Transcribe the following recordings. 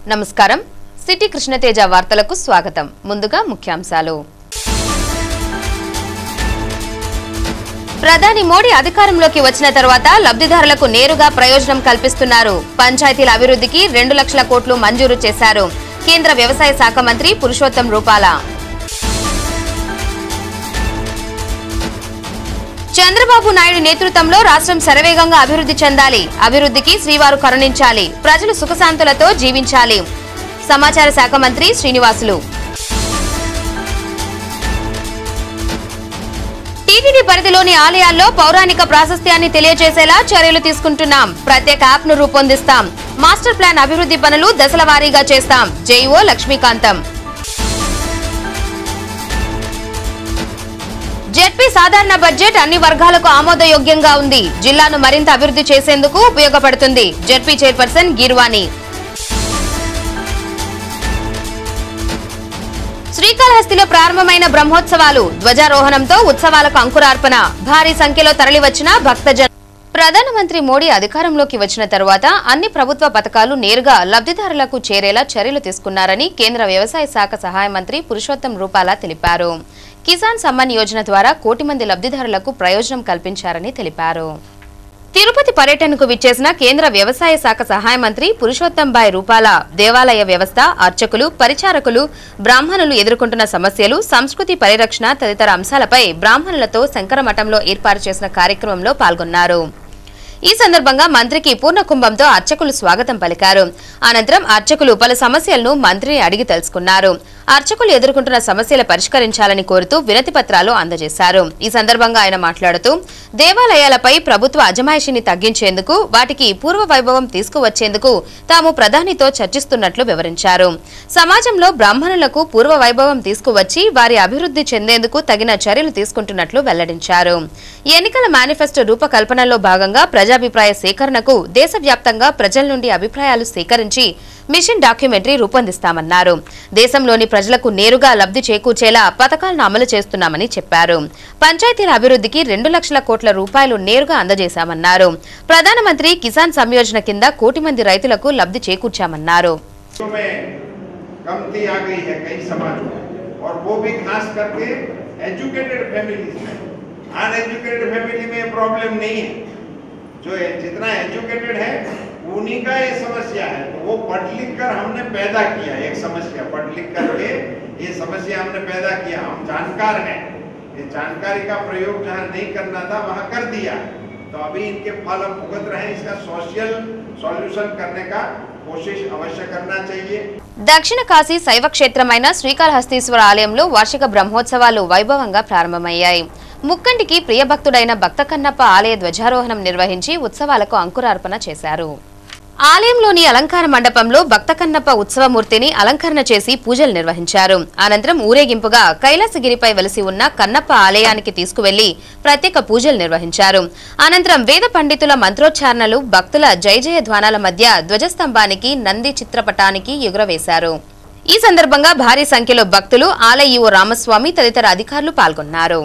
నమస్కారం సిటీ కృష్ణతేజ వార్తలకు స్వాగతం ముందుగా ముఖ్యాంశాలు ప్రధాని మోడీ అధికారంలోకి వచ్చిన తర్వాత లబ్ధిదారులకు నేరుగా ప్రయోజనం కల్పిస్తున్నారు పంచాయతీల అభివృద్ధికి 2 లక్షల కోట్లు మంజూరు చేశారు కేంద్ర వ్యవసాయ శాఖ మంత్రి పురుషోత్తం రూపాల చంద్రబాబు నాయుడు నేతృత్వంలో రాష్ట్రం శరవేగంగా అభివృద్ధి చెందాలి అభివృద్ధికి శ్రీవారు కరుణించాలి ప్రజలు సుఖశాంతులతో జీవించాలి సమాచార శాఖ మంత్రి శ్రీనివాసులు టీటీడీ పరిధిలోని ఆలయాల్లో పౌరాణిక ప్రాశస్త్యాన్ని తెలియజేసేలా చర్యలు తీసుకుంటున్నాం ప్రత్యేక యాప్ ను రూపొందిస్తాం మాస్టర్ ప్లాన్ అభివృద్ధి పనులు దశల వారీగా చేస్తాం జేఈఓ లక్ష్మీకాంతం జెడ్పీ సాధారణ బడ్జెట్ అన్ని వర్గాలకు ఆమోదయోగ్యంగా ఉంది జిల్లాను మరింత అభివృద్ధి చేసేందుకు ఉపయోగపడుతుంది జెడ్పీ చైర్పర్సన్ గీర్వాణి శ్రీకాళహస్తిలో ప్రారంభమైన బ్రహ్మోత్సవాలు ధ్వజారోహణంతో ఉత్సవాలకు అంకురార్పణ భారీ సంఖ్యలో తరలివచ్చిన భక్తజన ప్రధానమంత్రి మోడీ అధికారంలోకి వచ్చిన తర్వాత అన్ని ప్రభుత్వ పథకాలు నేరుగా లబ్ధిదారులకు చేరేలా చర్యలు తీసుకున్నారని కేంద్ర వ్యవసాయ శాఖ సహాయ మంత్రి పురుషోత్తం రూపాల తెలిపారు కిసాన్ సమ్మాన్ యోజన ద్వారా 1 కోటి మంది లబ్ధిదారులకు ప్రయోజనం కల్పించారని తెలిపారు తిరుపతి పర్యటనకు విచ్చేసిన కేంద్ర వ్యవసాయ శాఖ సహాయ మంత్రి పురుషోత్తం రూపాల దేవాలయ వ్యవస్థ అర్చకులు పరిచారకులు బ్రాహ్మణులు ఎదుర్కొంటున్న సమస్యలు సంస్కృతి పరిరక్షణ తదితర అంశాలపై బ్రాహ్మణులతో శంకరమఠంలో ఏర్పాటు చేసిన కార్యక్రమంలో పాల్గొన్నారు ఈ సందర్భంగా మంత్రికి పూర్ణ కుంభంతో అర్చకులు స్వాగతం పలికారు అనంతరం అర్చకులు పలు సమస్యలను మంత్రిని అడిగి తెలుసుకున్నారు అర్చకులు ఎదుర్కొంటున్న సమస్యలు పరిష్కరించాలని కోరుతూ వినతి పత్రాలు అందజేశారు ఈ సందర్భంగా ఆయన మాట్లాడుతూ దేవాలయాలపై ప్రభుత్వ అజమాయిషీని తగ్గించేందుకు వాటికి పూర్వ వైభవం తీసుకువచ్చేందుకు తాము ప్రధానితో చర్చిస్తున్నట్లు వివరించారు సమాజంలో బ్రాహ్మణులకు పూర్వ వైభవం తీసుకువచ్చి వారి అభివృద్ధి చెందేందుకు తగిన చర్యలు తీసుకుంటున్నట్లు వెల్లడించారు ఎన్నికల మేనిఫెస్టో రూపకల్పనలో భాగంగా ప్రజాభిప్రాయ సేకరణకు దేశవ్యాప్తంగా ప్రజల నుండి అభిప్రాయాలు సేకరించి మిషన్ డాక్యుమెంటరీ రూపొందిస్తామన్నారు దేశంలోని ప్రజలకు నేరుగా లబ్ధి చేకూర్చేలా పథకాలను అమలు చేస్తున్నామని చెప్పారు పంచాయతీల అభివృద్ధికి 2 లక్షల కోట్ల రూపాయలు నేరుగా అందజేశామన్నారు ప్రధానమంత్రి కిసాన్ సంయోజన కింద 1 కోటి మంది రైతులకు లబ్ధి చేకూర్చామన్నారు जो जितना एजुकेटेड है उन्हीं का ये समस्या है तो वो पढ़ लिख कर हमने पैदा किया एक समस्या पढ़ लिख करके ये समस्या हमने पैदा किया हम जानकार हैं ये जानकारी का प्रयोग जहाँ नहीं करना था वहाँ कर दिया तो अभी इनके फल हम भुगत रहे हैं इसका सोशल सॉल्यूशन करने का कोशिश अवश्य करना चाहिए దక్షిణ కాశీ శైవ క్షేత్రమైన శ్రీకాళహస్తీశ్వర ఆలయంలో వార్షిక బ్రహ్మోత్సవాలు వైభవంగా ప్రారంభమయ్యాయి ముక్కంటికి ప్రియభక్తుడైన భక్త కన్నప్ప ఆలయ ధ్వజారోహణం నిర్వహించి ఉత్సవాలకు అంకురార్పణ చేశారు ఆలయంలోని అలంకార మండపంలో భక్త కన్నప్ప ఉత్సవమూర్తిని అలంకరణ చేసి పూజలు నిర్వహించారు అనంతరం ఊరేగింపుగా కైలాసగిరిపై వెలసి ఉన్న కన్నప్ప ఆలయానికి తీసుకువెళ్లి ప్రత్యేక పూజలు నిర్వహించారు అనంతరం వేద పండితుల మంత్రోచ్చారణలు భక్తుల జయ జయ ధ్వానాల మధ్య ధ్వజస్తంభానికి నంది చిత్రపటానికి ఎగురవేశారు ఈ సందర్భంగా భారీ సంఖ్యలో భక్తులు ఆలయ ఈవో రామస్వామి తదితర అధికారులు పాల్గొన్నారు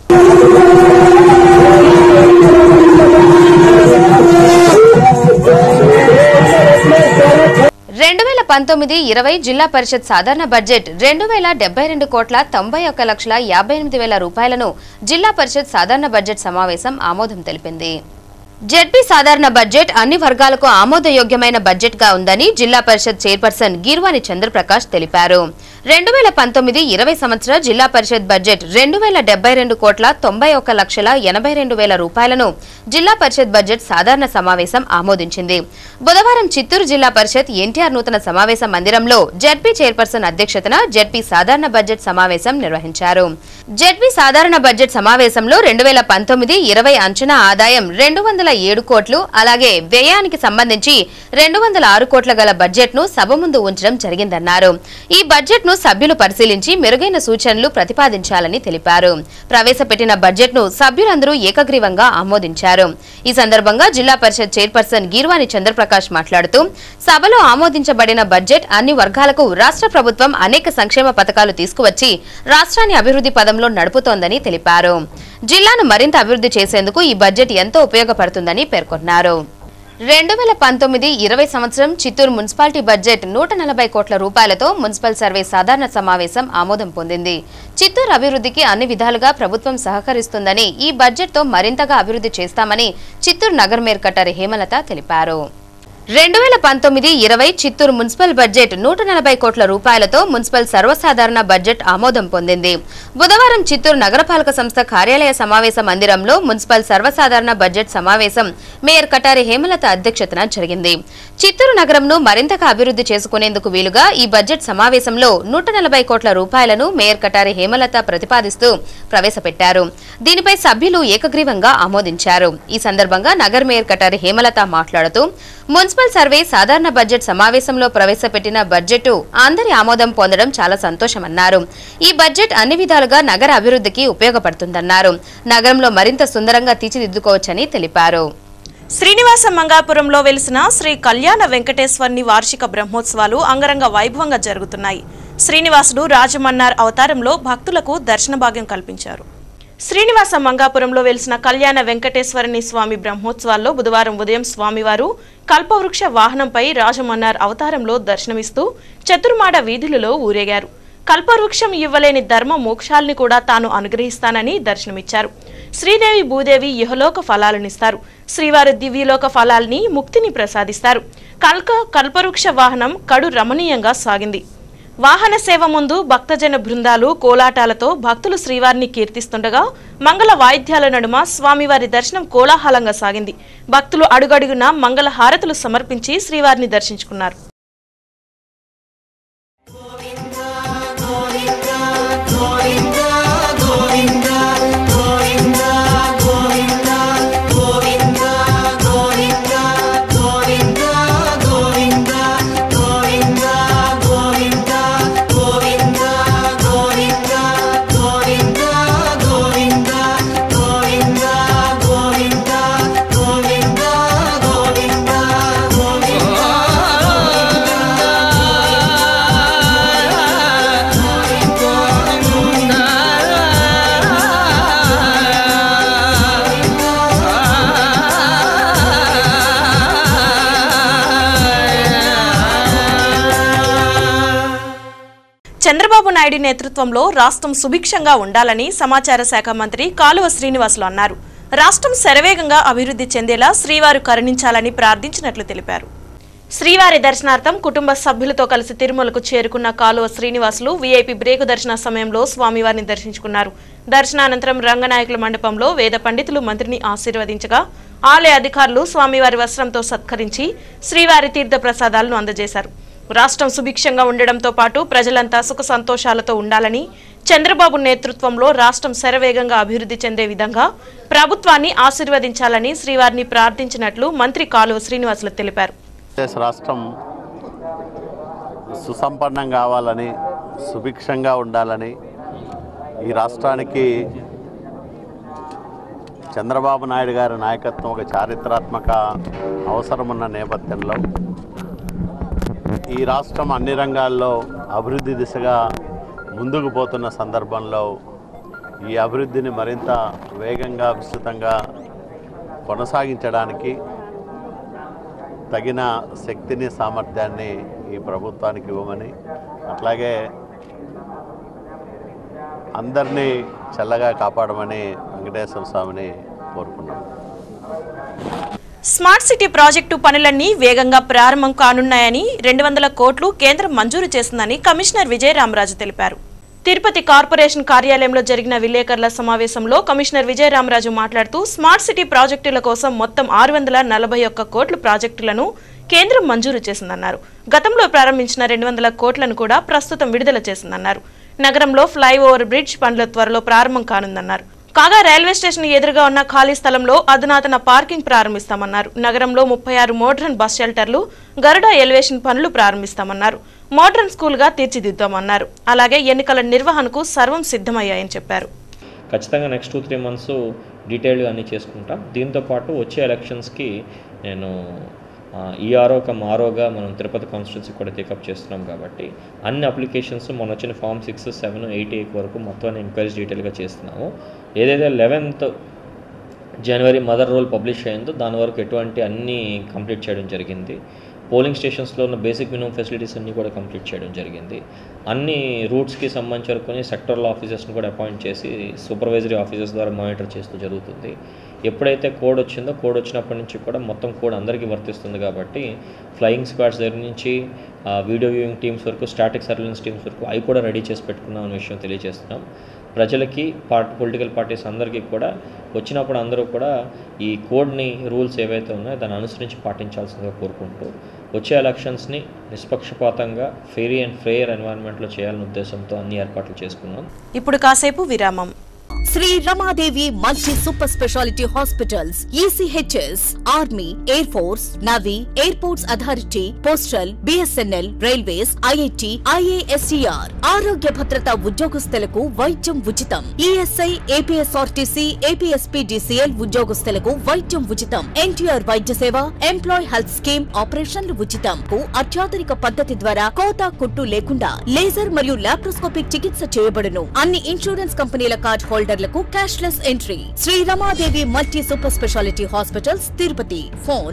2019-20 జిల్లా పరిషత్ సాధారణ బడ్జెట్ 2072 కోట్ల 91 లక్షల 58 వేల రూపాయలను జిల్లా పరిషత్ సాధారణ బడ్జెట్ సమావేశం ఆమోదం తెలిపింది జెడ్పీ సాధారణ బడ్జెట్ అన్ని వర్గాలకు ఆమోదయోగ్యమైన బడ్జెట్ గా ఉందని జిల్లా పరిషత్ చైర్పర్సన్ గీర్వాణి చంద్రప్రకాష్ తెలిపారు 2019-20 సంవత్సర జిల్లా పరిషత్ బడ్జెట్ 2072 కోట్ల 91 లక్షల 82 వేల రూపాయలను జిల్లా పరిషత్ బడ్జెట్ సాధారణ సమావేశం ఆమోదించింది బుధవారం చిత్తూరు జిల్లా పరిషత్ ఎన్టీఆర్ నూతన సమావేశ మందిరంలో జెడ్పీ చైర్పర్సన్ అధ్యక్షతన జెడ్పీ సాధారణ బడ్జెట్ సమావేశం నిర్వహించారు జెడ్పీ సాధారణ బడ్జెట్ సమావేశంలో 2019-20 అంచనా ఆదాయం 207 కోట్లు అలాగే వ్యయానికి సంబంధించి 206 కోట్ల గల బడ్జెట్ ను సభ ముందు ఉంచడం జరిగిందన్నారు ఈ బడ్జెట్ ను సభ్యులు పరిశీలించి మెరుగైన సూచనలు ప్రతిపాదించాలని తెలిపారు ప్రవేశపెట్టిన బడ్జెట్ ను సభ్యులందరూ ఏకగ్రీవంగా ఆమోదించారు ఈ సందర్భంగా జిల్లా పరిషత్ చైర్పర్సన్ గీర్వాణి చంద్రప్రకాష్ మాట్లాడుతూ సభలో ఆమోదించబడిన బడ్జెట్ అన్ని వర్గాలకు రాష్ట్ర ప్రభుత్వం అనేక సంక్షేమ పథకాలు తీసుకువచ్చి రాష్ట్రాన్ని అభివృద్ధి పదంలో నడుపుతోందని తెలిపారు జిల్లాను మరింత అభివృద్ధి చేసేందుకు ఈ బడ్జెట్ ఎంతో ఉపయోగపడుతుందని పేర్కొన్నారు 2019-20 సంవత్సరం చిత్తూరు మున్సిపాలిటీ బడ్జెట్ 140 కోట్ల రూపాయలతో మున్సిపల్ సర్వే సాధారణ సమావేశం ఆమోదం పొందింది. చిత్తూరు అభివృద్ధికి అన్ని విధాలుగా ప్రభుత్వం సహకరిస్తుందని, ఈ బడ్జెట్తో మరింతగా అభివృద్ధి చేస్తామని చిత్తూరు నగర మేయర్ కటారి హేమలత తెలిపారు. 2019-20 చిత్తూరు మున్సిపల్ బడ్జెట్ 140 కోట్ల రూపాయలతో మున్సిపల్ సర్వసాధారణ బడ్జెట్ ఆమోదం పొందింది. బుధవారం చిత్తూరు నగరపాలక సంస్థ కార్యాలయ సమావేశ మందిరంలో మున్సిపల్ సర్వసాధారణ బడ్జెట్ సమావేశం మేయర్ కటారి హేమలత అధ్యక్షతన జరిగింది. చిత్తూరు నగరంను మరింతగా అభివృద్ధి చేసుకునేందుకు వీలుగా ఈ బడ్జెట్ సమావేశంలో 140 కోట్ల రూపాయలను మేయర్ కటారి హేమలత ప్రతిపాదిస్తూ ప్రవేశపెట్టారు. దీనిపై సభ్యులు ఏకగ్రీవంగా ఆమోదించారు. ఈ సందర్భంగా నగర మేయర్ కటారి హేమలత మాట్లాడుతూ మున్సిపల్ సర్వే సాధారణ బడ్జెట్ సమావేశంలో ప్రవేశపెట్టిన బడ్జెట్ అందరి ఆమోదం పొందడం చాలా సంతోషమన్నారు. ఈ బడ్జెట్ అన్ని విధాలుగా నగర అభివృద్ధికి ఉపయోగపడుతుందన్నారు. నగరంలో మరింత సుందరంగా తీర్చిదిద్దుకోవచ్చని తెలిపారు. శ్రీనివాస మంగాపురంలో వెలిసిన శ్రీ కళ్యాణ వెంకటేశ్వరుని వార్షిక బ్రహ్మోత్సవాలు అంగరంగ వైభవంగా జరుగుతున్నాయి. శ్రీనివాసుడు రాజమన్నార్ అవతారంలో భక్తులకు దర్శన భాగ్యం కల్పించారు. శ్రీనివాస మంగాపురంలో వెలిసిన కళ్యాణ వెంకటేశ్వరుని స్వామి బ్రహ్మోత్సవాల్లో బుధవారం ఉదయం స్వామివారు కల్పవృక్ష వాహనంపై రాజమన్నార్ అవతారంలో దర్శనమిస్తూ చతుర్మాడ వీధులలో ఊరేగారు. కల్పవృక్షం ఇవ్వలేని ధర్మ మోక్షాల్ని కూడా తాను అనుగ్రహిస్తానని దర్శనమిచ్చారు. శ్రీదేవి భూదేవి ఇహలోక ఫలాలనిస్తారు. శ్రీవారి దివ్యలోక ఫలాల్ని ముక్తిని ప్రసాదిస్తారు. కల్పవృక్ష వాహనం కడు రమణీయంగా సాగింది. వాహన సేవ ముందు భక్తజన బృందాలు కోలాటాలతో భక్తులు శ్రీవారిని కీర్తిస్తుండగా మంగళ వాయిద్యాల నడుమ స్వామివారి దర్శనం కోలాహలంగా సాగింది. భక్తులు అడుగడుగున మంగళ హారతులు సమర్పించి శ్రీవారిని దర్శించుకున్నారు. చంద్రబాబు నాయుడు నేతృత్వంలో రాష్ట్రం సుభిక్షంగా ఉండాలని సమాచార శాఖ మంత్రి కాలువ శ్రీనివాసులు అన్నారు. రాష్ట్రం శరవేగంగా అభివృద్ధి చెందేలా శ్రీవారు కరుణించాలని ప్రార్థించినట్లు తెలిపారు. శ్రీవారి దర్శనార్థం కుటుంబ సభ్యులతో కలిసి తిరుమలకు చేరుకున్న కాలువ శ్రీనివాసులు వీఐపీ బ్రేకు దర్శన సమయంలో స్వామివారిని దర్శించుకున్నారు. దర్శనానంతరం రంగనాయకుల మండపంలో వేద పండితులు మంత్రిని ఆశీర్వదించగా ఆలయ అధికారులు స్వామివారి వస్త్రంతో సత్కరించి శ్రీవారి తీర్థ ప్రసాదాలను అందజేశారు. రాష్ట్రం సుభిక్షంగా ఉండడంతో పాటు ప్రజలంతా సుఖ సంతోషాలతో ఉండాలని, చంద్రబాబు నేతృత్వంలో రాష్ట్రం శరవేగంగా అభివృద్ధి చెందే విధంగా ప్రభుత్వాన్ని ఆశీర్వదించాలని శ్రీవారిని ప్రార్థించినట్లు మంత్రి కాలువ శ్రీనివాసులు తెలిపారు. రాష్ట్రం సుసంపన్నం కావాలని, సుభిక్షంగా ఉండాలని, ఈ రాష్ట్రానికి చంద్రబాబు నాయుడు గారి నాయకత్వం ఒక చారిత్రాత్మక అవసరమున్న నేపథ్యంలో ఈ రాష్ట్రం అన్ని రంగాల్లో అభివృద్ధి దిశగా ముందుకు పోతున్న సందర్భంలో ఈ అభివృద్ధిని మరింత వేగంగా విస్తృతంగా కొనసాగించడానికి తగిన శక్తిని సామర్థ్యాన్ని ఈ ప్రభుత్వానికి ఇవ్వమని, అట్లాగే అందరినీ చల్లగా కాపాడమని వెంకటేశ్వర స్వామిని కోరుకున్నాం. స్మార్ట్ సిటీ ప్రాజెక్టు పనులన్నీ వేగంగా ప్రారంభం కానున్నాయని 200 కోట్లు కేంద్రం మంజూరు చేసిందని కమిషనర్ విజయరామరాజు తెలిపారు. తిరుపతి కార్పొరేషన్ కార్యాలయంలో జరిగిన విలేకరుల సమావేశంలో కమిషనర్ విజయరామరాజు మాట్లాడుతూ స్మార్ట్ సిటీ ప్రాజెక్టుల కోసం మొత్తం 641 కోట్ల ప్రాజెక్టులను కేంద్రం మంజూరు చేసిందన్నారు. గతంలో ప్రారంభించిన 200 కోట్లను కూడా ప్రస్తుతం విడుదల చేసిందన్నారు. నగరంలో ఫ్లైఓవర్ బ్రిడ్జ్ పనుల త్వరలో ప్రారంభం కానుందన్నారు. కాగా రైల్వే స్టేషన్ ఎదురుగా ఉన్న ఖాళీ స్థలంలో అధునాతన పార్కింగ్ ప్రారంభిస్తామన్నారు. నగరంలో 36 మోడ్రన్ బస్ షెల్టర్లు, గరుడ ఎలివేషన్ పనులు ప్రారంభిస్తామన్నారు. మోడ్రన్ స్కూల్గా తీర్చిదిద్దామన్నారు. అలాగే ఎన్నికల నిర్వహణకు సర్వం సిద్ధమయ్యాయని చెప్పారు. ఖచ్చితంగా నెక్స్ట్ 2-3 మంత్స్ డీటెయిల్గా అన్నీ చేసుకుంటాం. దీంతోపాటు వచ్చే ఎలక్షన్స్కి నేను ఈఆర్ఓ కమ్ ఆర్ఓగా మనం తిరుపతి కాన్స్టిట్యున్సీ కూడా టేకప్ చేస్తున్నాం కాబట్టి అన్ని అప్లికేషన్స్ మన వచ్చిన ఫామ్ 6, 7, 8, 8 వరకు మొత్తం ఎంక్వైరీస్ డీటెయిల్గా చేస్తున్నాము. ఏదైతే 11th జనవరి మదర్ రోల్ పబ్లిష్ అయిందో దాని వరకు ఎటువంటి అన్నీ కంప్లీట్ చేయడం జరిగింది. పోలింగ్ స్టేషన్స్లో ఉన్న బేసిక్ మినిమం ఫెసిలిటీస్ అన్నీ కూడా కంప్లీట్ చేయడం జరిగింది. అన్ని రూట్స్కి సంబంధించి వరకు సెక్టరల్ ఆఫీసర్స్ని కూడా అపాయింట్ చేసి సూపర్వైజరీ ఆఫీసర్స్ ద్వారా మానిటర్ చేస్తూ జరుగుతుంది. ఎప్పుడైతే కోడ్ వచ్చిందో కోడ్ వచ్చినప్పటి నుంచి కూడా మొత్తం కోడ్ అందరికీ వర్తిస్తుంది కాబట్టి ఫ్లయింగ్ స్క్వాడ్స్ దగ్గర నుంచి వీడియో వ్యూయింగ్ టీమ్స్ వరకు స్టాటిక్ సర్వేలెన్స్ టీమ్స్ వరకు అవి కూడా రెడీ చేసి పెట్టుకున్నాం అనే విషయం తెలియజేస్తున్నాం. ప్రజలకి పొలిటికల్ పార్టీస్ అందరికీ కూడా వచ్చినప్పుడు అందరూ కూడా ఈ కోడ్ని రూల్స్ ఏవైతే ఉన్నాయో దాన్ని అనుసరించి పాటించాల్సిందిగా కోరుకుంటూ వచ్చే ఎలక్షన్స్ని నిష్పక్షపాతంగా ఫెయిర్ అండ్ ఫెయిర్ ఎన్వైరన్మెంట్లో చేయాలనే ఉద్దేశంతో అన్ని ఏర్పాట్లు చేసుకున్నాం. ఇప్పుడు కాసేపు విరామం. Shri Ramadevi multi super speciality hospitals, ECHS, army, air force, navy, airports authority, postal, BSNL, railways, IIT, IASTR ఆరోగ్య భద్రత ఉద్యోగస్తులకు వైద్యం ఉచితం. ESI, APSRTC, APSPDCL ఉద్యోగస్తులకు వైద్యం ఉచితం. NTR వైద్య సేవ, ఎంప్లాయ్ హెల్త్ స్కీమ్ ఆపరేషన్లు ఉచితం. అత్యాధునిక పద్ధతి ద్వారా కోత కుట్టు లేకుండా లేజర్ మరియు లాప్రోస్కోపిక్ చికిత్స చేయబడును. అన్ని ఇన్సూరెన్స్ కంపెనీల కార్డ్ హోల్డర్లకు cashless entry. Shri Ramadevi multi super speciality hospitals, Tirupati. Phone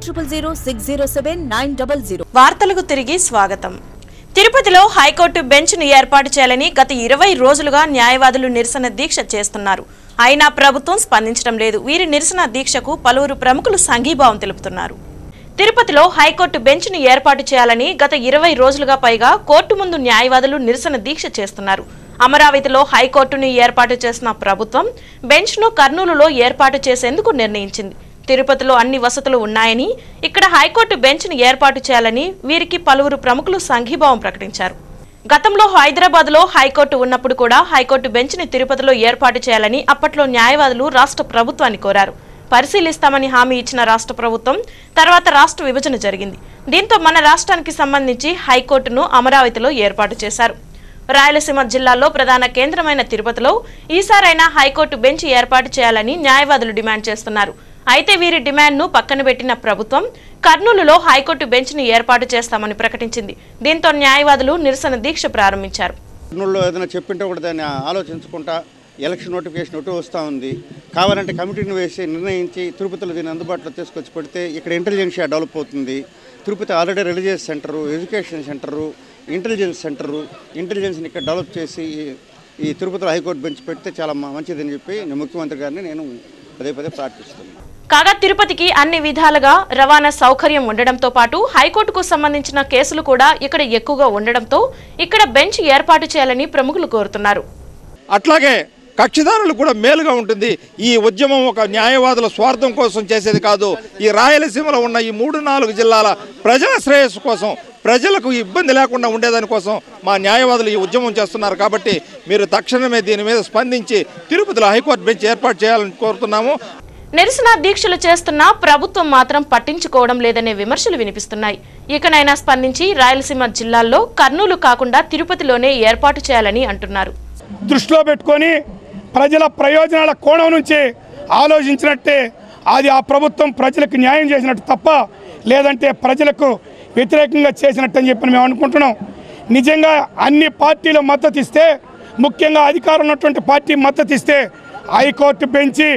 9000607900. వార్తలకు తిరిగి స్వాగతం. తిరుపతిలో హైకోర్టు బెంచ్ను ఏర్పాటు చేయాలని గత 20 రోజులుగా న్యాయవాదులు నిరసన దీక్ష చేస్తున్నారు. అయినా ప్రభుత్వం స్పందించడం లేదు. వీరి నిరసన దీక్షకు పలువురు ప్రముఖులు సంఘీభావం తెలుపుతున్నారు. తిరుపతిలో హైకోర్టు బెంచ్ను ఏర్పాటు చేయాలని గత 20 రోజులుగా పైగా కోర్టు ముందు న్యాయవాదులు నిరసన దీక్ష చేస్తున్నారు. అమరావతిలో హైకోర్టును ఏర్పాటు చేసిన ప్రభుత్వం బెంచ్ను కర్నూలులో ఏర్పాటు చేసేందుకు నిర్ణయించింది. తిరుపతిలో అన్ని వసతులు ఉన్నాయని ఇక్కడ హైకోర్టు బెంచ్ను ఏర్పాటు చేయాలని వీరికి పలువురు ప్రముఖులు సంఘీభావం ప్రకటించారు. గతంలో హైదరాబాద్లో హైకోర్టు ఉన్నప్పుడు కూడా హైకోర్టు బెంచ్ని తిరుపతిలో ఏర్పాటు చేయాలని అప్పట్లో న్యాయవాదులు రాష్ట్ర ప్రభుత్వాన్ని కోరారు. పరిశీలిస్తామని హామీ ఇచ్చిన రాష్ట్ర ప్రభుత్వం తర్వాత రాష్ట్ర విభజన జరిగింది. దీంతో మన రాష్ట్రానికి సంబంధించి హైకోర్టును అమరావతిలో ఏర్పాటు చేశారు. రాయలసీమ జిల్లాలో ప్రధాన కేంద్రమైన తిరుపతిలో ఈసారైనా హైకోర్టు బెంచ్ ఏర్పాటు చేయాలని న్యాయవాదులు డిమాండ్ చేస్తున్నారు. అయితే వీరి డిమాండ్ను పక్కన పెట్టిన ప్రభుత్వం కర్నూలులో హైకోర్టు బెంచ్ను ఏర్పాటు చేస్తామని ప్రకటించింది. దీంతో న్యాయవాదులు నిరసన దీక్ష ప్రారంభించారు. కర్నూలులో ఏదైనా చెప్పింటే కూడా దాన్ని ఆలోచించుకుంటా ఎలక్షన్ నోటిఫికేషన్ ఒకటి వస్తూ ఉంది. కావాలంటే కమిటీని వేసి నిర్ణయించి తిరుపతిలో దీన్ని అందుబాటులో తీసుకొచ్చి పెడితే ఇక్కడ ఇంటెలిజెన్షియా డెవలప్ అవుతుంది. Tirupati already religious centre, education centre, intelligence centre, ఇంటెలిజెన్స్ని ఇక్కడ డెవలప్ చేసి ఈ తిరుపతిలో హైకోర్టు బెంచ్ పెడితే చాలా మంచిదని చెప్పి ముఖ్యమంత్రి గారిని నేను పదే పదే ప్రార్థిస్తున్నాను. కాగా తిరుపతికి అన్ని విధాలుగా రవాణా సౌకర్యం ఉండడంతో పాటు హైకోర్టుకు సంబంధించిన కేసులు కూడా ఇక్కడ ఎక్కువగా ఉండడంతో ఇక్కడ బెంచ్ ఏర్పాటు చేయాలని ప్రముఖులు కోరుతున్నారు. అట్లాగే కక్షిదారులు కూడా మేలుగా ఉంటుంది. ఈ ఉద్యమం ఒక న్యాయవాదుల స్వార్థం కోసం చేసేది కాదు. ఈ రాయలసీమలో ఉన్న ఈ 3-4 జిల్లాల ప్రజల శ్రేయస్సు కోసం, ప్రజలకు ఇబ్బంది లేకుండా ఉండేదానికోసం మా న్యాయవాదులు ఈ ఉద్యమం చేస్తున్నారు. కాబట్టి మీరు తక్షణమే దీని మీద స్పందించి తిరుపతిలో హైకోర్టు బెంచ్ ఏర్పాటు చేయాలని కోరుతున్నాము. నిరసన దీక్షలు చేస్తున్నా ప్రభుత్వం మాత్రం పట్టించుకోవడం లేదనే విమర్శలు వినిపిస్తున్నాయి. ఇకనైనా స్పందించి రాయలసీమ జిల్లాల్లో కర్నూలు కాకుండా తిరుపతిలోనే ఏర్పాటు చేయాలని అంటున్నారు. దృష్టిలో పెట్టుకొని ప్రజల ప్రయోజనాల కోణం నుంచి ఆలోచించినట్టే అది ఆ ప్రభుత్వం ప్రజలకు న్యాయం చేసినట్టు తప్ప లేదంటే ప్రజలకు వ్యతిరేకంగా చేసినట్టు అని చెప్పి మేము అనుకుంటున్నాం. నిజంగా అన్ని పార్టీలు మద్దతు ఇస్తే, ముఖ్యంగా అధికారం ఉన్నటువంటి పార్టీ మద్దతు ఇస్తే హైకోర్టు బెంచి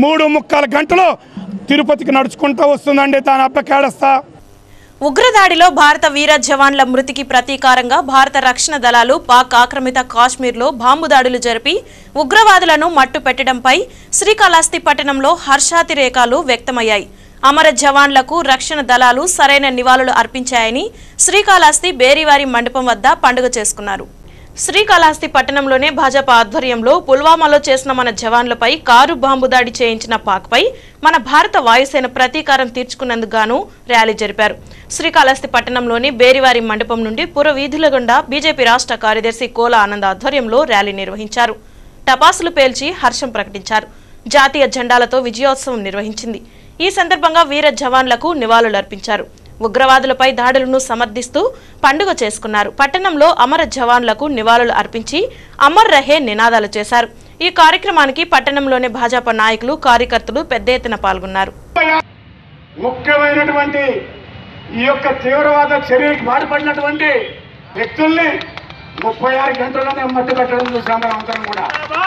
3.25 గంటలు తిరుపతికి నడుచుకుంటూ వస్తుందండి. దాని అబ్బకేడస్తా. ఉగ్రదాడిలో భారత వీర జవాన్ల మృతికి ప్రతీకారంగా భారత రక్షణ దళాలు పాక్ ఆక్రమిత కాశ్మీర్లో బాంబు దాడులు జరిపి ఉగ్రవాదులను మట్టు పెట్టడంపై శ్రీకాళహస్తి పట్టణంలో హర్షాతిరేకాలు వ్యక్తమయ్యాయి. అమర జవాన్లకు రక్షణ దళాలు సరైన నివాళులు అర్పించాయని శ్రీకాళహస్తి బేరివారి మండపం వద్ద పండుగ చేసుకున్నారు. శ్రీకాళహస్తి పట్టణంలోనే భాజపా ఆధ్వర్యంలో పుల్వామాలో చేసిన మన జవాన్లపై కారు బాంబు దాడి చేయించిన పాక్పై మన భారత వాయుసేన ప్రతీకారం తీర్చుకున్నందుకు గాను ర్యాలీ జరిపారు. శ్రీకాళహస్తి పట్టణంలోని బేరివారి మండపం నుండి పుర వీధుల గుండా బీజేపీ రాష్ట్ర కార్యదర్శి కోల ఆనంద్ ఆధ్వర్యంలో ర్యాలీ నిర్వహించారు. టపాసులు పేల్చి హర్షం ప్రకటించారు. జాతీయ జెండాలతో విజయోత్సవం నిర్వహించింది. ఈ సందర్భంగా వీర జవాన్లకు నివాళులర్పించారు. ఉగ్రవాదులపై దాడులను సమర్థిస్తూ పండుగ చేసుకున్నారు. పట్టణంలో అమర జవాన్లకు నివాళులు అర్పించి అమర్ రహే నినాదాలు చేశారు. ఈ కార్యక్రమానికి పట్టణంలోని భాజపా నాయకులు, కార్యకర్తలు పెద్ద ఎత్తున పాల్గొన్నారు. ముఖ్యమైనటువంటి ఈ యొక్క తీవ్రవాద చర్యకి బాధపడినటువంటి వ్యక్తుల్ని 36 గంటల్లోనే మట్టు పెట్టడం చూసాం మనం అందరం కూడా.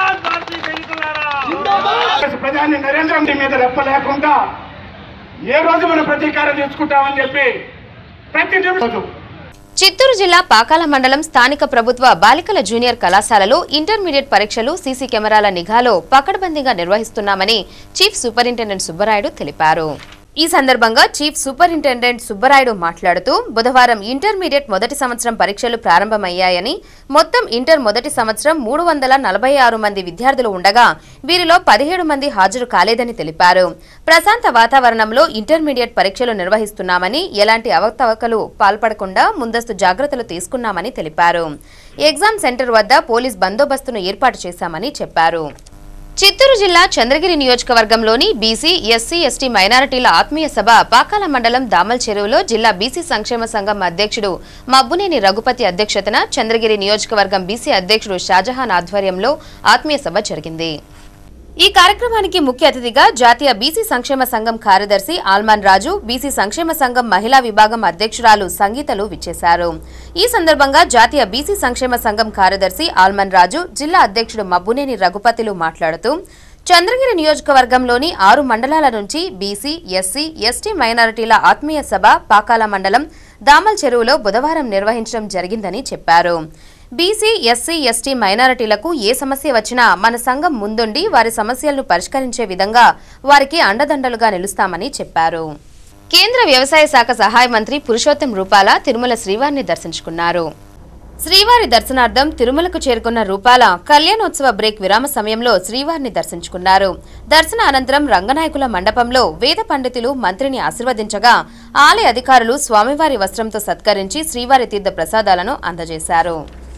ప్రధాని నరేంద్ర మోదీ మీద రెప్ప లేకుండా ఏ రోజు మనం ప్రతీకారం తెచ్చుకుంటామని చెప్పి ప్రతి రోజు. చిత్తూరు జిల్లా పాకాల మండలం స్థానిక ప్రభుత్వ బాలికల జూనియర్ కళాశాలలో ఇంటర్మీడియట్ పరీక్షలు సీసీ కెమెరాల నిఘాలో పకడ్బందీగా నిర్వహిస్తున్నామని చీఫ్ సూపరింటెండెంట్ సుబ్బరాయుడు తెలిపారు. ఈ సందర్భంగా చీఫ్ సూపరింటెండెంట్ సుబ్బరాయుడు మాట్లాడుతూ బుధవారం ఇంటర్మీడియట్ మొదటి సంవత్సరం పరీక్షలు ప్రారంభమయ్యాయని, మొత్తం ఇంటర్ మొదటి సంవత్సరం 346 మంది విద్యార్థులు ఉండగా వీరిలో 17 మంది హాజరు కాలేదని తెలిపారు. ప్రశాంత వాతావరణంలో ఇంటర్మీడియట్ పరీక్షలు నిర్వహిస్తున్నామని, ఎలాంటి అవకతవకలు పాల్పడకుండా ముందస్తు జాగ్రత్తలు తీసుకున్నామని తెలిపారు. ఎగ్జామ్ సెంటర్ వద్ద పోలీస్ బందోబస్తును ఏర్పాటు చేశామని చెప్పారు. చిత్తూరు జిల్లా చంద్రగిరి నియోజకవర్గంలోని బీసీ, ఎస్సీ, ఎస్టీ మైనారిటీల ఆత్మీయ సభ పాకాల మండలం దామల్ చెరువులో జిల్లా బీసీ సంక్షేమ సంఘం అధ్యక్షుడు మబ్బునేని రఘుపతి అధ్యక్షతన చంద్రగిరి నియోజకవర్గం బీసీ అధ్యక్షుడు షాజహాన్ ఆధ్వర్యంలో ఆత్మీయ సభ జరిగింది. ఈ కార్యక్రమానికి ముఖ్య అతిథిగా జాతీయ బీసీ సంక్షేమ సంఘం కార్యదర్శి ఆల్మాన్ రాజు, బీసీ సంక్షేమ సంఘం మహిళా విభాగం అధ్యక్షురాలు సంగీతలు విచ్చేశారు. ఈ సందర్భంగా జాతీయ బీసీ సంక్షేమ సంఘం కార్యదర్శి ఆల్మాన్ రాజు, జిల్లా అధ్యక్షుడు మబ్బునేని రఘుపతిలు మాట్లాడుతూ చంద్రగిరి నియోజకవర్గంలోని 6 మండలాల నుంచి బీసీ, ఎస్సీ, ఎస్టీ మైనారిటీల ఆత్మీయ సభ పాకాల మండలం దామల్ చెరువులో బుధవారం నిర్వహించడం జరిగిందని చెప్పారు. బీసీ, ఎస్సీ, ఎస్టీ మైనారిటీలకు ఏ సమస్య వచ్చినా మన సంఘం ముందుండి వారి సమస్యలను పరిష్కరించే విధంగా వారికి అండదండలుగా నిలుస్తామని చెప్పారు. కేంద్ర వ్యవసాయ శాఖ సహాయ మంత్రి పురుషోత్తం రూపాల తిరుమల శ్రీవారిని దర్శించుకున్నారు. శ్రీవారి దర్శనార్థం తిరుమలకు చేరుకున్న రూపాల కళ్యాణోత్సవ బ్రేక్ విరామ సమయంలో శ్రీవారిని దర్శించుకున్నారు. దర్శన అనంతరం రంగనాయకుల మండపంలో వేద పండితులు మంత్రిని ఆశీర్వదించగా ఆలయ అధికారులు స్వామివారి వస్త్రంతో సత్కరించి శ్రీవారి తీర్థ ప్రసాదాలను అందజేశారు.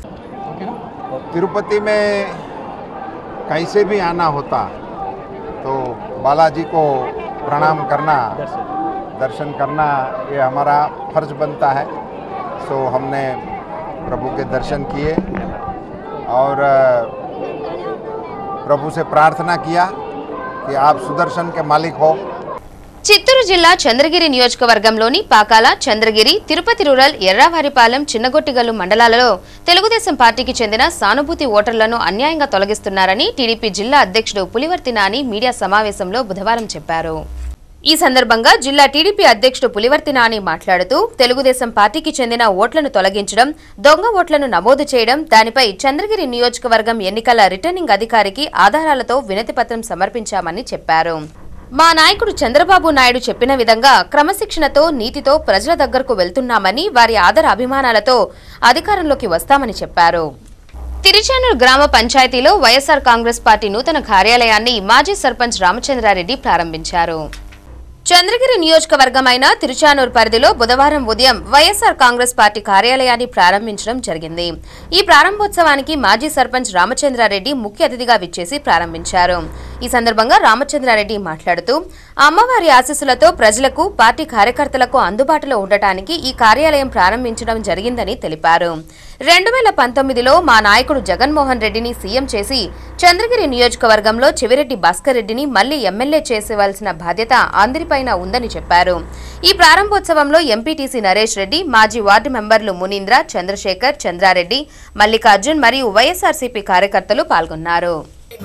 तिरुपति में कैसे भी आना होता तो बालाजी को प्रणाम करना, दर्शन करना ये हमारा फर्ज बनता है. सो हमने प्रभु के दर्शन किए और प्रभु से प्रार्थना किया कि आप सुदर्शन के मालिक हो. చిత్తూరు జిల్లా చంద్రగిరి నియోజకవర్గంలోని పాకాల, చంద్రగిరి, తిరుపతి రూరల్, ఎర్రావారిపాలెం, చిన్నగొట్టిగల్లు మండలాలలో తెలుగుదేశం పార్టీకి చెందిన సానుభూతి ఓటర్లను అన్యాయంగా తొలగిస్తున్నారని టీడీపీ జిల్లా అధ్యక్షుడు పులివర్తి నాని మీడియా సమావేశంలో బుధవారం చెప్పారు. ఈ సందర్భంగా జిల్లా టీడీపీ అధ్యక్షుడు పులివర్తి నాని మాట్లాడుతూ తెలుగుదేశం పార్టీకి చెందిన ఓట్లను తొలగించడం, దొంగ ఓట్లను నమోదు చేయడం, దానిపై చంద్రగిరి నియోజకవర్గం ఎన్నికల రిటర్నింగ్ అధికారికి ఆధారాలతో వినతిపత్రం సమర్పించామని చెప్పారు. మా నాయకుడు చంద్రబాబు నాయుడు చెప్పిన విధంగా క్రమశిక్షణతో, నీతితో ప్రజల దగ్గరకు వెళ్తున్నామని, వారి ఆదర అభిమానాలతో అధికారంలోకి వస్తామని చెప్పారు. తిరుచానూరు గ్రామ పంచాయతీలో వైఎస్ఆర్ కాంగ్రెస్ పార్టీ నూతన కార్యాలయాన్ని మాజీ సర్పంచ్ రామచంద్రారెడ్డి ప్రారంభించారు. చంద్రగిరి నియోజకవర్గమైన తిరుచానూరు పరిధిలో బుధవారం ఉదయం వైఎస్ఆర్ కాంగ్రెస్ పార్టీ కార్యాలయాన్ని ప్రారంభించడం జరిగింది. ఈ ప్రారంభోత్సవానికి మాజీ సర్పంచ్ రామచంద్రారెడ్డి ముఖ్య అతిథిగా విచ్చేసి ప్రారంభించారు. ఈ సందర్భంగా రామచంద్రారెడ్డి మాట్లాడుతూ అమ్మవారి ఆశీస్సులతో ప్రజలకు, పార్టీ కార్యకర్తలకు అందుబాటులో ఉండటానికి ఈ కార్యాలయం ప్రారంభించడం జరిగిందని తెలిపారు. 2019లో మా నాయకుడు జగన్మోహన్ రెడ్డిని సీఎం చేసి చంద్రగిరి నియోజకవర్గంలో చెవిరెడ్డి భాస్కర్ రెడ్డిని మళ్లీ ఎమ్మెల్యే చేసేవలసిన బాధ్యత అందరిపైన ఉందని చెప్పారు. ఈ ప్రారంభోత్సవంలో ఎంపీటీసీ నరేష్ రెడ్డి, మాజీ వార్డు మెంబర్లు మునీంద్ర, చంద్రశేఖర్, చంద్రారెడ్డి, మల్లికార్జున్ మరియు వైఎస్ఆర్సీపీ కార్యకర్తలు పాల్గొన్నారు.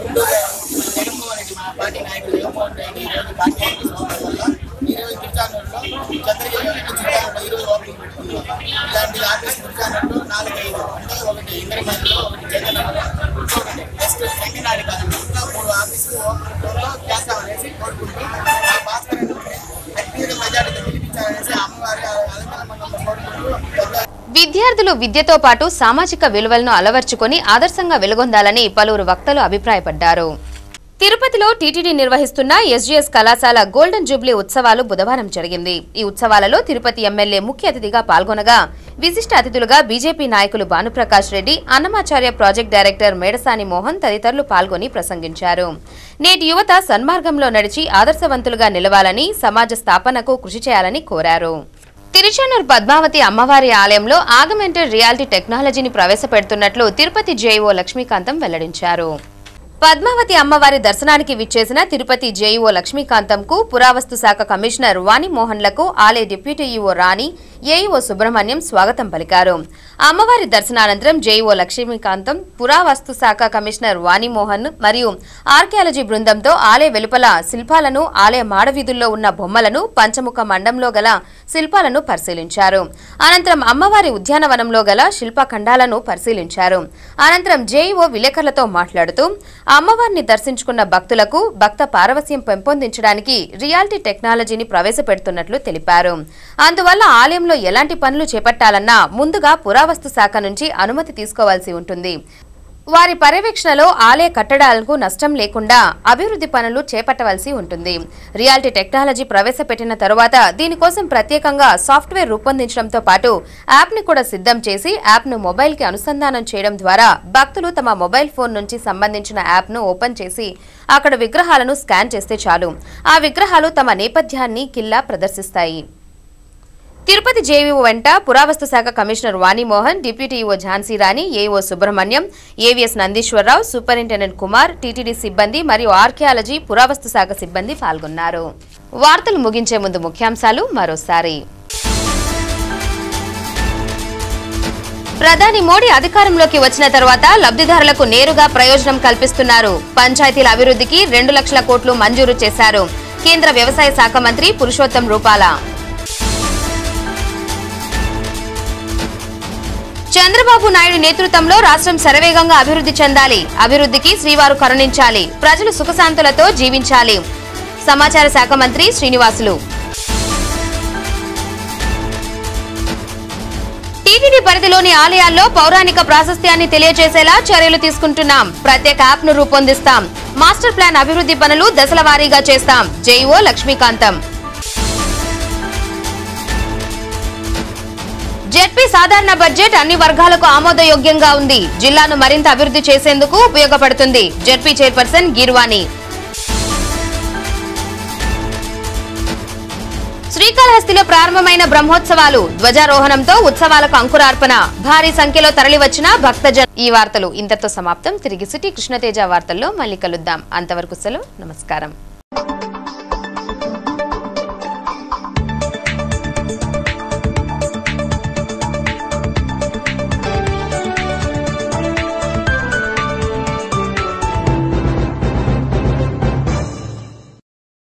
విద్యార్థులు విద్యతో పాటు సామాజిక విలువలను అలవర్చుకొని ఆదర్శంగా వెలుగొందాలని పలువురు వక్తలు అభిప్రాయపడ్డారు. తిరుపతిలో టీటీడీ నిర్వహిస్తున్న ఎస్జీఎస్ కళాశాల గోల్డెన్ జూబ్లీ ఉత్సవాలు బుధవారం జరిగింది. ఈ ఉత్సవాలలో తిరుపతి ఎమ్మెల్యే ముఖ్య అతిథిగా పాల్గొనగా విశిష్ట అతిథులుగా బీజేపీ నాయకులు భానుప్రకాష్ రెడ్డి, అన్నమాచార్య ప్రాజెక్ట్ డైరెక్టర్ మేడసాని మోహన్ తదితరులు పాల్గొని ప్రసంగించారు. నేటి యువత సన్మార్గంలో నడిచి ఆదర్శవంతులుగా నిలవాలని, సమాజ స్థాపనకు కృషి చేయాలని కోరారు. తిరుచానూరు పద్మావతి అమ్మవారి ఆలయంలో ఆగ్మెంటెడ్ రియాలిటీ టెక్నాలజీని ప్రవేశపెడుతున్నట్లు తిరుపతి జేఈఓ లక్ష్మీకాంతం వెల్లడించారు. పద్మావతి అమ్మవారి దర్శనానికి విచ్చేసిన తిరుపతి జేఈఓ లక్ష్మీకాంతంకు పురావస్తు శాఖ కమిషనర్ వాణిమోహన్లకు ఆలయ deputy EO Rani, AEO Subrahmanyam స్వాగతం పలికారు. అమ్మవారి దర్శనానంతరం జేఈఓ లక్ష్మీకాంతం, పురావస్తు శాఖ కమిషనర్ వాణిమోహన్ మరియు ఆర్కియాలజీ బృందంతో ఆలయ వెలుపల శిల్పాలను, ఆలయ మాడవీధుల్లో ఉన్న బొమ్మలను, పంచముఖ మండంలో గల శిల్పాలను పరిశీలించారు. అనంతరం అమ్మవారి ఉద్యానవనంలో గల శిల్పఖండాలను పరిశీలించారు. అనంతరం జేఈఓ విలేకరులతో మాట్లాడుతూ అమ్మవారిని దర్శించుకున్న భక్తులకు భక్త పారవస్యం పెంపొందించడానికి రియాలిటీ టెక్నాలజీని ప్రవేశపెడుతున్నట్లు తెలిపారు. అందువల్ల ఆలయంలో ఎలాంటి పనులు చేపట్టాలన్నా ముందుగా పురావస్తు శాఖ నుంచి అనుమతి తీసుకోవాల్సి ఉంటుంది. వారి పర్యవేక్షణలో ఆలయ కట్టడాలకు నష్టం లేకుండా అభివృద్ధి పనులు చేపట్టవలసి ఉంటుంది. రియాలిటీ టెక్నాలజీ ప్రవేశపెట్టిన తరువాత దీనికోసం ప్రత్యేకంగా సాఫ్ట్వేర్ రూపొందించడంతో పాటు యాప్ని కూడా సిద్ధం చేసి యాప్ను మొబైల్కి అనుసంధానం చేయడం ద్వారా భక్తులు తమ మొబైల్ ఫోన్ నుంచి సంబంధించిన యాప్ను ఓపెన్ చేసి అక్కడ విగ్రహాలను స్కాన్ చేస్తే చాలు, ఆ విగ్రహాలు తమ నేపథ్యాన్ని కిల్లా ప్రదర్శిస్తాయి. తిరుపతి జేఈఓ వెంట పురావస్తు శాఖ commissioner Vanimohan, deputy EO Jhansi Rani, AEO Subrahmanyam, AVS Nandeeswararao, superintendent Kumar, TTD సిబ్బంది మరియు ఆర్కియాలజీ, పురావస్తు శాఖ సిబ్బంది పాల్గొన్నారు. వార్తలు ముగించే ముందు ముఖ్యాంశాలు మరోసారి. ప్రధాని మోడీ అధికారంలోకి వచ్చిన తర్వాత లబ్ధిదారులకు నేరుగా ప్రయోజనం కల్పిస్తున్నారు. పంచాయతీల అభివృద్ధికి 2 లక్షల కోట్లు మంజూరు చేశారు. కేంద్ర వ్యవసాయ శాఖ మంత్రి పురుషోత్తం రూపాల. చంద్రబాబు నాయుడు నేతృత్వంలో రాష్ట్రం శరవేగంగా అభివృద్ధి చెందాలి. అభివృద్ధికి శ్రీవారు కరుణించాలి. ప్రజలు సుఖశాంతులతో జీవించాలి. సమాచార శాఖ మంత్రి శ్రీనివాసులు. టీటీడీ పరిధిలోని ఆలయాల్లో పౌరాణిక ప్రాశస్త్యాన్ని తెలియజేసేలా చర్యలు తీసుకుంటున్నాం. ప్రత్యేక యాప్ను రూపొందిస్తాం. మాస్టర్ ప్లాన్ అభివృద్ధి పనులు దశల వారీగా చేస్తాం. జేఈఓ లక్ష్మీకాంతం. జెడ్పీ సాధారణ బడ్జెట్ అన్ని వర్గాలకు ఆమోదయోగ్యంగా ఉంది. జిల్లాను మరింత అభివృద్ధి చేసేందుకు ఉపయోగపడుతుంది. ZP chairperson Geervani. శ్రీకాళహస్తిలో ప్రారంభమైన బ్రహ్మోత్సవాలు, ధ్వజారోహణంతో ఉత్సవాలకు అంకురార్పణ. భారీ సంఖ్యలో తరలివచ్చిన భక్తజన. ఈ వార్తలు ఇంతతో సమాప్తం. తిరిగి సిటీ కృష్ణతేజ వార్తల్లో మళ్ళీ కలుద్దాం. అంతవరకు సెలవు. నమస్కారం.